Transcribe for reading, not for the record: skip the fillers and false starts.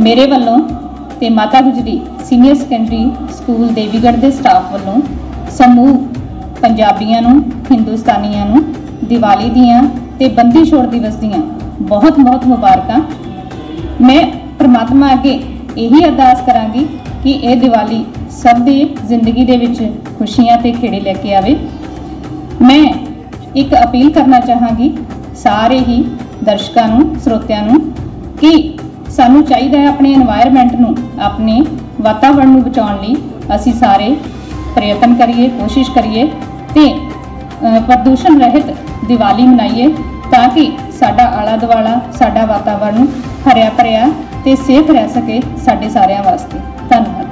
मेरे वालों ते माता गुजरी सीनियर सैकेंडरी स्कूल देवीगढ़ के स्टाफ वालों समूह पंजाबियों नूं हिंदुस्तानियों नूं दिवाली दियां ते बंदी छोड़ दिवस दियां बहुत बहुत मुबारकां। मैं परमात्मा अगे यही अरदास करांगी कि यह दिवाली सब दी जिंदगी दे विच खुशियां ते खेड़े लैके आवे। मैं एक अपील करना चाहांगी सारे ही दर्शकों नूं श्रोतियां नूं कि सानू चाहिए है अपने एनवायरमेंट नूं अपने वातावरण नूं बचाउण लई असीं सारे प्रयत्न करिए, कोशिश करिए ते प्रदूषण रहित दिवाली मनाइए ताकि साडा आला दुआला साडा वातावरण हरिया भरिया ते सेफ रह सके साडे सारियां वास्ते। धन्यवाद।